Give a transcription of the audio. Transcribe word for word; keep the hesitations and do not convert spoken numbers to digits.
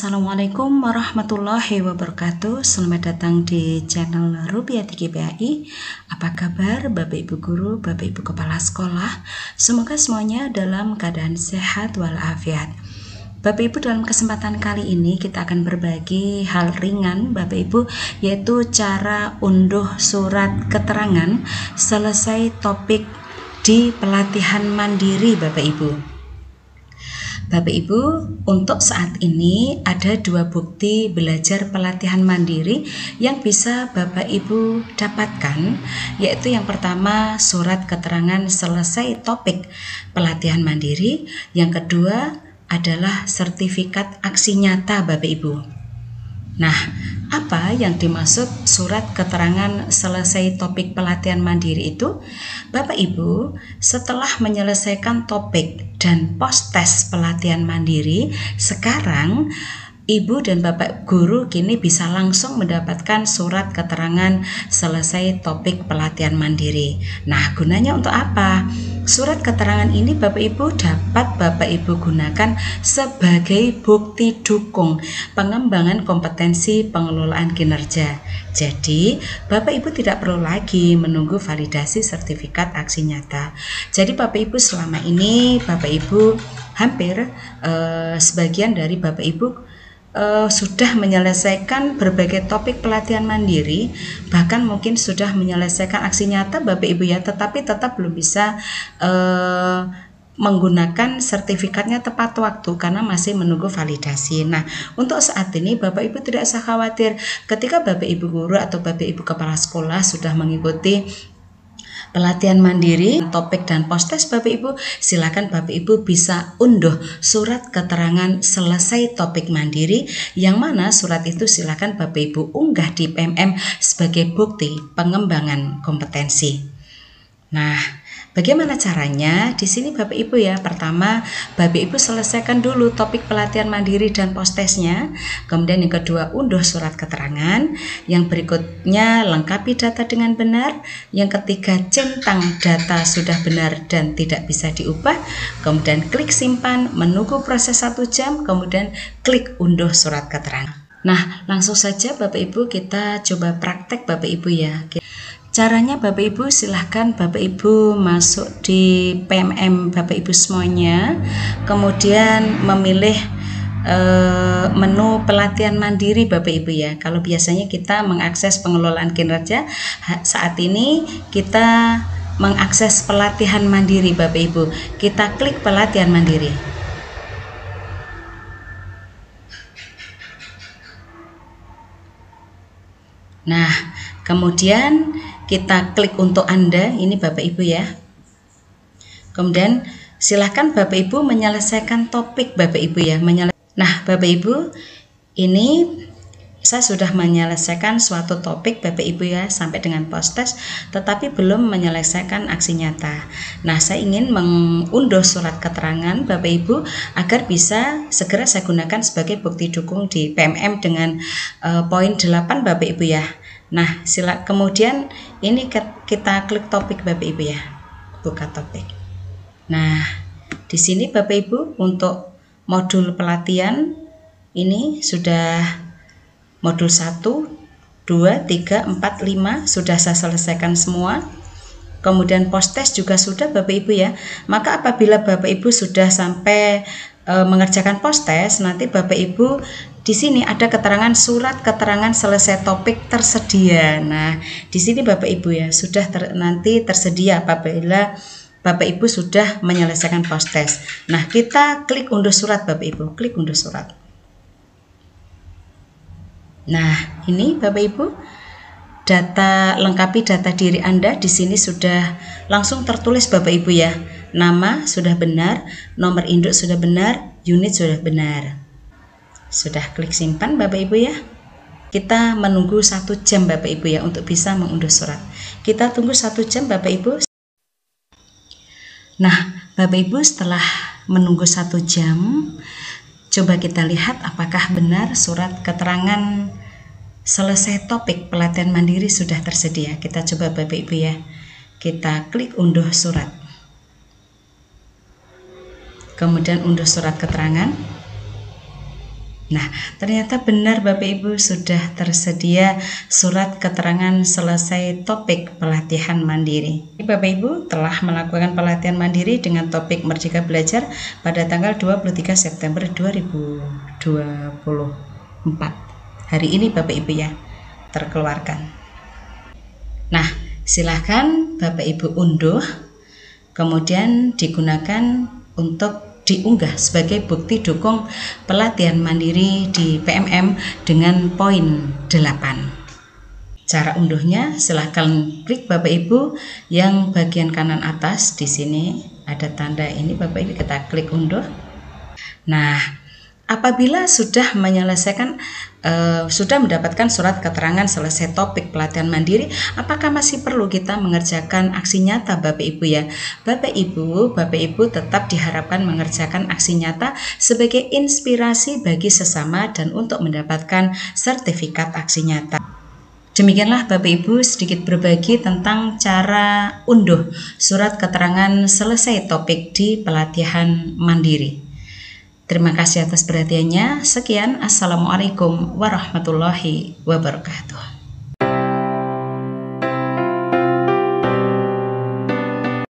Assalamualaikum warahmatullahi wabarakatuh. Selamat datang di channel Rubiati G B A I. Apa kabar Bapak Ibu Guru, Bapak Ibu Kepala Sekolah? Semoga semuanya dalam keadaan sehat walafiat. Bapak Ibu, dalam kesempatan kali ini kita akan berbagi hal ringan Bapak Ibu, yaitu cara unduh surat keterangan selesai topik di pelatihan mandiri Bapak Ibu. Bapak Ibu, untuk saat ini ada dua bukti belajar pelatihan mandiri yang bisa Bapak Ibu dapatkan, yaitu yang pertama surat keterangan selesai topik pelatihan mandiri, yang kedua adalah sertifikat aksi nyata Bapak Ibu. Nah, apa yang dimaksud surat keterangan selesai topik pelatihan mandiri itu? Bapak Ibu, setelah menyelesaikan topik dan post test pelatihan mandiri, sekarang Ibu dan Bapak Guru kini bisa langsung mendapatkan surat keterangan selesai topik pelatihan mandiri. Nah, gunanya untuk apa? Surat keterangan ini Bapak Ibu dapat Bapak Ibu gunakan sebagai bukti dukung pengembangan kompetensi pengelolaan kinerja. Jadi, Bapak Ibu tidak perlu lagi menunggu validasi sertifikat aksi nyata. Jadi, Bapak Ibu selama ini Bapak Ibu hampir eh, sebagian dari Bapak Ibu Uh, sudah menyelesaikan berbagai topik pelatihan mandiri, bahkan mungkin sudah menyelesaikan aksi nyata Bapak Ibu ya, tetapi tetap belum bisa uh, menggunakan sertifikatnya tepat waktu karena masih menunggu validasi. Nah, untuk saat ini Bapak Ibu tidak usah khawatir, ketika Bapak Ibu Guru atau Bapak Ibu Kepala Sekolah sudah mengikuti pelatihan mandiri, topik dan post test Bapak Ibu, silakan Bapak Ibu bisa unduh surat keterangan selesai topik mandiri, yang mana surat itu silakan Bapak Ibu unggah di P M M sebagai bukti pengembangan kompetensi. Nah, bagaimana caranya? Di sini Bapak Ibu ya, pertama Bapak Ibu selesaikan dulu topik pelatihan mandiri dan post testnya. Kemudian yang kedua, unduh surat keterangan. Yang berikutnya, lengkapi data dengan benar. Yang ketiga, centang data sudah benar dan tidak bisa diubah. Kemudian klik simpan, menunggu proses satu jam, kemudian klik unduh surat keterangan. Nah, langsung saja Bapak Ibu kita coba praktek Bapak Ibu ya. Caranya Bapak Ibu, silahkan Bapak Ibu masuk di P M M Bapak Ibu semuanya, kemudian memilih e, menu pelatihan mandiri Bapak Ibu ya. Kalau biasanya kita mengakses pengelolaan kinerja, saat ini kita mengakses pelatihan mandiri Bapak Ibu. Kita klik pelatihan mandiri. Nah, kemudian kita klik untuk Anda, ini Bapak Ibu ya. Kemudian silahkan Bapak Ibu menyelesaikan topik Bapak Ibu ya. Menyele nah Bapak Ibu, ini saya sudah menyelesaikan suatu topik Bapak Ibu ya, sampai dengan post test, tetapi belum menyelesaikan aksi nyata. Nah, saya ingin mengunduh surat keterangan Bapak Ibu agar bisa segera saya gunakan sebagai bukti dukung di P M M dengan uh, poin delapan Bapak Ibu ya. Nah, sila kemudian ini kita klik topik Bapak Ibu ya. Buka topik. Nah, di sini Bapak Ibu untuk modul pelatihan ini sudah modul satu, dua, tiga, empat, lima sudah saya selesaikan semua. Kemudian post test juga sudah Bapak Ibu ya. Maka apabila Bapak Ibu sudah sampai e, mengerjakan post test, nanti Bapak Ibu di sini ada keterangan surat keterangan selesai topik tersedia. Nah, di sini Bapak Ibu ya sudah ter, nanti tersedia apabila Bapak Ibu sudah menyelesaikan post test. Nah, kita klik unduh surat Bapak Ibu, klik unduh surat. Nah, ini Bapak Ibu, data lengkapi data diri Anda di sini sudah langsung tertulis Bapak Ibu ya. Nama sudah benar, nomor induk sudah benar, unit sudah benar. Sudah klik simpan Bapak Ibu ya. Kita menunggu satu jam Bapak Ibu ya untuk bisa mengunduh surat. Kita tunggu satu jam Bapak Ibu. Nah, Bapak Ibu, setelah menunggu satu jam, coba kita lihat apakah benar surat keterangan selesai topik pelatihan mandiri sudah tersedia. Kita coba Bapak Ibu ya. Kita klik unduh surat. Kemudian unduh surat keterangan. Nah, ternyata benar Bapak Ibu, sudah tersedia surat keterangan selesai topik pelatihan mandiri. Bapak Ibu telah melakukan pelatihan mandiri dengan topik Merdeka Belajar pada tanggal dua puluh tiga September dua ribu dua puluh empat. Hari ini Bapak Ibu ya, terkeluarkan. Nah, silahkan Bapak Ibu unduh, kemudian digunakan untuk diunggah sebagai bukti dukung pelatihan mandiri di P M M dengan poin delapan. Cara unduhnya silahkan klik Bapak Ibu yang bagian kanan atas, di sini ada tanda ini Bapak Ibu, kita klik unduh. Nah, apabila sudah menyelesaikan uh, sudah mendapatkan surat keterangan selesai topik pelatihan mandiri, apakah masih perlu kita mengerjakan aksi nyata Bapak Ibu ya? Bapak Ibu, Bapak Ibu tetap diharapkan mengerjakan aksi nyata sebagai inspirasi bagi sesama dan untuk mendapatkan sertifikat aksi nyata. Demikianlah Bapak Ibu sedikit berbagi tentang cara unduh surat keterangan selesai topik di pelatihan mandiri. Terima kasih atas perhatiannya. Sekian, Assalamualaikum warahmatullahi wabarakatuh.